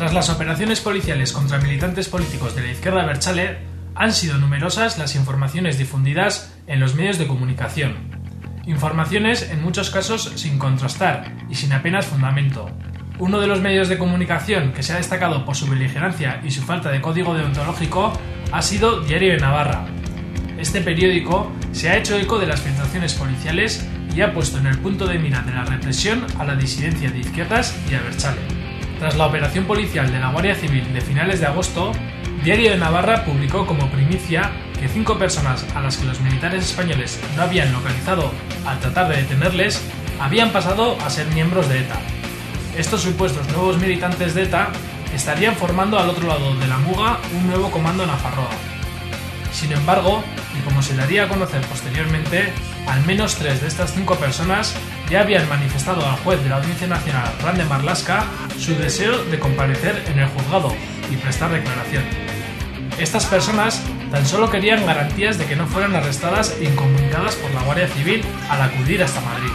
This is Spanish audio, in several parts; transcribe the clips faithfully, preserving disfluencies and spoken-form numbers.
Tras las operaciones policiales contra militantes políticos de la izquierda abertzale, han sido numerosas las informaciones difundidas en los medios de comunicación. Informaciones en muchos casos sin contrastar y sin apenas fundamento. Uno de los medios de comunicación que se ha destacado por su beligerancia y su falta de código deontológico ha sido Diario de Navarra. Este periódico se ha hecho eco de las filtraciones policiales y ha puesto en el punto de mira de la represión a la disidencia de izquierdas y abertzale. Tras la operación policial de la Guardia Civil de finales de agosto, Diario de Navarra publicó como primicia que cinco personas a las que los militares españoles no habían localizado al tratar de detenerles habían pasado a ser miembros de ETA. Estos supuestos nuevos militantes de ETA estarían formando al otro lado de la Muga un nuevo comando nafarroa. Sin embargo, y como se daría a conocer posteriormente, al menos tres de estas cinco personas ya habían manifestado al juez de la Audiencia Nacional, Ran de Marlaska, su deseo de comparecer en el juzgado y prestar declaración. Estas personas tan solo querían garantías de que no fueran arrestadas e incomunicadas por la Guardia Civil al acudir hasta Madrid.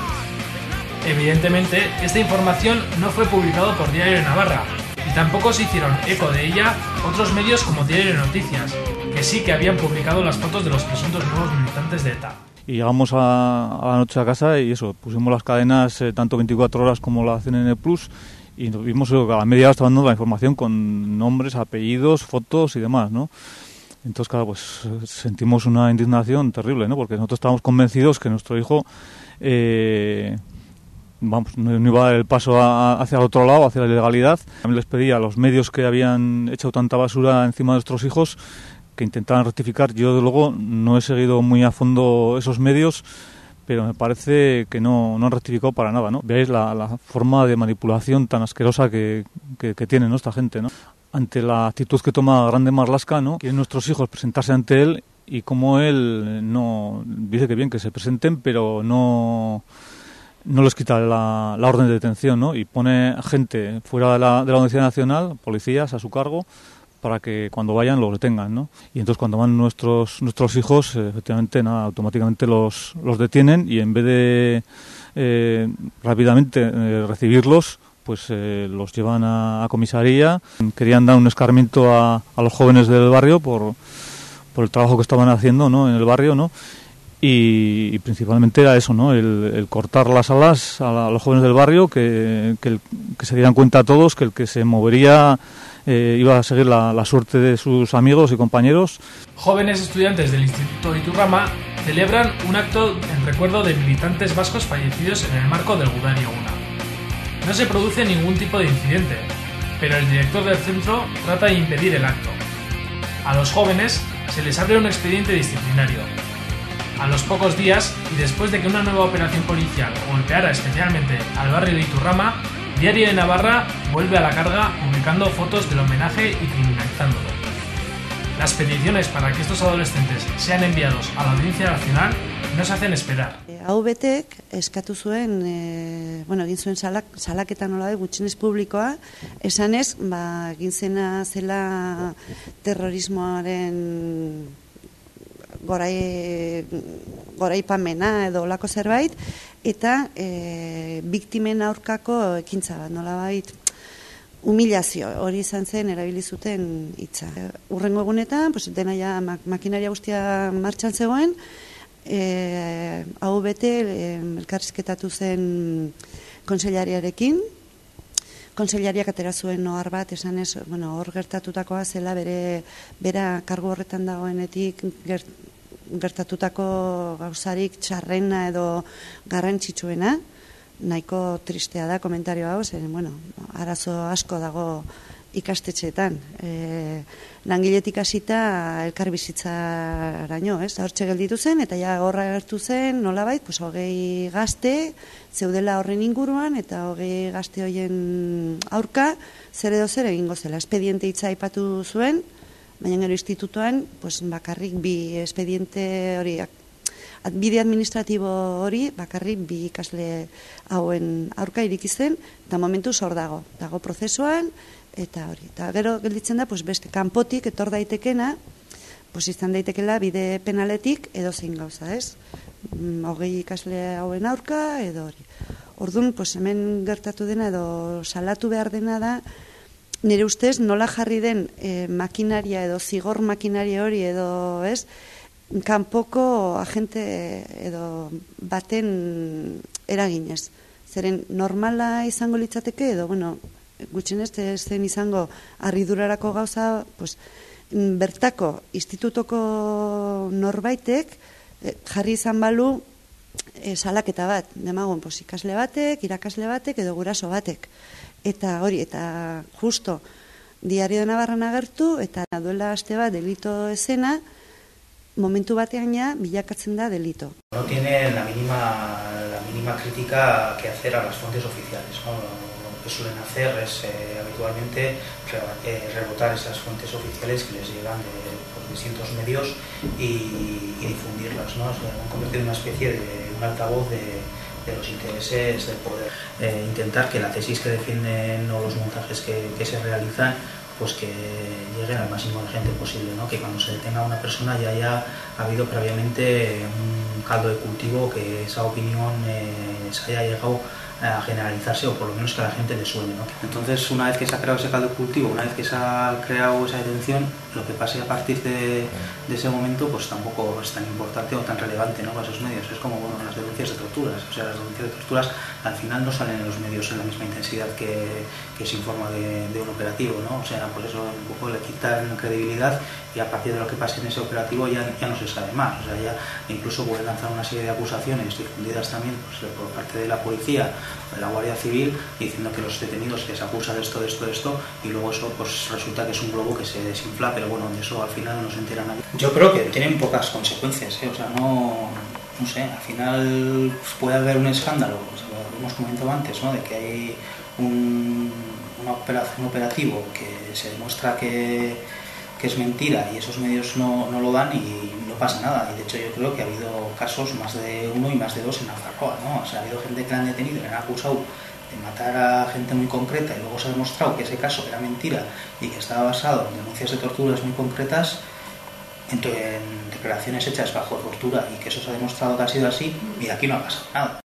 Evidentemente, esta información no fue publicada por Diario de Navarra y tampoco se hicieron eco de ella otros medios como Diario de Noticias, que sí que habían publicado las fotos de los presuntos nuevos militantes de ETA. Y llegamos a, a la noche a casa y eso, pusimos las cadenas eh, tanto veinticuatro horas como la C N N Plus y nos vimos eh, a la media hora estaba dando la información con nombres, apellidos, fotos y demás, ¿no? Entonces, claro, pues sentimos una indignación terrible, ¿no? Porque nosotros estábamos convencidos que nuestro hijo eh, vamos, no, no iba a dar el paso a, hacia el otro lado, hacia la ilegalidad. También les pedí a los medios que habían hecho tanta basura encima de nuestros hijos que intentaran rectificar. Yo, de luego, no he seguido muy a fondo esos medios, pero me parece que no, no han rectificado para nada, ¿no? Veáis la, la forma de manipulación tan asquerosa que, que, que tiene, ¿no?, esta gente, ¿no? Ante la actitud que toma Ran de Marlaska, ¿no?, quieren nuestros hijos presentarse ante él y como él no dice que bien, que se presenten, pero no... no les quita la, la orden de detención, ¿no? Y pone gente fuera de la, de la Audiencia Nacional, policías a su cargo, para que cuando vayan los detengan, ¿no? Y entonces cuando van nuestros nuestros hijos, eh, efectivamente, nada, automáticamente los, los detienen y en vez de eh, rápidamente eh, recibirlos, pues eh, los llevan a, a comisaría. Querían dar un escarmiento a, a los jóvenes del barrio por, por el trabajo que estaban haciendo, ¿no?, en el barrio, ¿no? Y, y principalmente era eso, ¿no?, el, el cortar las alas a, la, a los jóvenes del barrio, que, que, el, que se dieran cuenta a todos que el que se movería eh, iba a seguir la, la suerte de sus amigos y compañeros. Jóvenes estudiantes del Instituto Iturrama celebran un acto en recuerdo de militantes vascos fallecidos en el marco del Gudari Eguna. No se produce ningún tipo de incidente, pero el director del centro trata de impedir el acto. A los jóvenes se les abre un expediente disciplinario. A los pocos días, y después de que una nueva operación policial golpeara especialmente al barrio de Iturrama, Diario de Navarra vuelve a la carga publicando fotos del homenaje y criminalizándolo. Las peticiones para que estos adolescentes sean enviados a la Audiencia Nacional no se hacen esperar. A V Tek eskatu zuen, e, bueno, egin zuen salak, salaketa nola da gutxienez publikoa, esanez, ba, egin zena zela terrorismoaren gorai, goraipamena edo olako zerbait, eta e, biktimen aurkako ekintza bat, nolabait humilazio, hori izan zen erabili zuten hitza. Urrengo egunetan, pues, dena ja mak makinaria guztia martxan zegoen, e, A V T e, elkarrizketatu zen kontseilariarekin, kontseilariak atera zuen ohar bat, esanez, bueno, hor gertatutakoa zela bere bera kargu horretan dagoenetik gert, gertatutako gauzarik txarrena edo garrantzitsuena, nahiko tristea da komentario hau, zen, bueno, arazo asko dago ikastetxeetan. E, langiletik hasita elkarbizitzaraino, ez? Hortxe gelditu zen, eta ja horra gertu zen, nolabait, pues, hogei gazte, zeudela horren inguruan, eta hogei gazte horien aurka, zer edo zer egingo zela. Espediente hitza aipatu zuen, baina gero institutuan, pues, bakarrik bi espediente hori, bide administratibo hori, bakarrik bi ikasle hauen aurka iriki zen, eta momentu hor dago, dago prozesuan, eta hori. Eta gero gelditzen da, pues, beste kanpotik etor daitekena, pues, izan daitekela bide penaletik edo zein gauza, ez? Hogei ikasle hauen aurka, edo hori. Orduan, pues, hemen gertatu dena edo salatu behar dena da, nire ustez nola jarri den e, makinaria edo zigor makinaria hori edo ez, kanpoko agente edo baten eraginez. Zeren normala izango litzateke edo, bueno, gutxienez zen izango harridurarako gauza, pues, bertako institutoko norbaitek eh, jarri izan balu eh, salaketa bat, demagun, pues, ikasle batek, irakasle batek edo guraso batek. Eta hori, eta justo Diario de Navarran agertu, eta duela aste bat delito esena, momentu batean ja bilakatzen da delito. No tiene la mínima, la mínima crítica que hacer a las fuentes oficiales, ¿no? Lo que suelen hacer es eh, habitualmente re, eh, rebotar esas fuentes oficiales que les llegan de por distintos medios y, y difundirlas, ¿no? Se han convertido en una especie de un altavoz de, de los intereses del poder. Eh, intentar que la tesis que defienden o los montajes que, que se realizan pues que lleguen al máximo de gente posible, ¿no? Que cuando se detenga a una persona ya haya habido previamente un caldo de cultivo, que esa opinión eh, se haya llegado a generalizarse o por lo menos que a la gente le suene, ¿no? Entonces, una vez que se ha creado ese caldo de cultivo, una vez que se ha creado esa detención, lo que pase a partir de, de ese momento pues tampoco es tan importante o tan relevante, ¿no? Para esos medios. Es como, bueno, las denuncias de torturas, o sea, las denuncias de torturas al final no salen en los medios en la misma intensidad que, que se informa de, de un operativo, ¿no? O sea, por eso un poco le quitan credibilidad y a partir de lo que pase en ese operativo ya, ya no se sabe más, o sea, ya incluso pueden lanzar una serie de acusaciones difundidas también pues, por parte de la policía, de la Guardia Civil, diciendo que los detenidos les acusa de esto, de esto, de esto, y luego eso pues resulta que es un globo que se desinfla, pero bueno, de eso al final no se entera nadie. Yo creo que tienen pocas consecuencias, ¿eh? O sea, no, no sé, al final pues, puede haber un escándalo, o sea, lo hemos comentado antes, ¿no? De que hay un, una operación, un operativo que se demuestra que, que es mentira y esos medios no, no lo dan y no pasa nada. Y de hecho yo creo que ha habido casos, más de uno y más de dos en Nafarroa, ¿no? O sea, ha habido gente que la han detenido y le han acusado de matar a gente muy concreta y luego se ha demostrado que ese caso era mentira y que estaba basado en denuncias de torturas muy concretas, en, en declaraciones hechas bajo tortura, y que eso se ha demostrado que ha sido así, y aquí no ha pasado nada.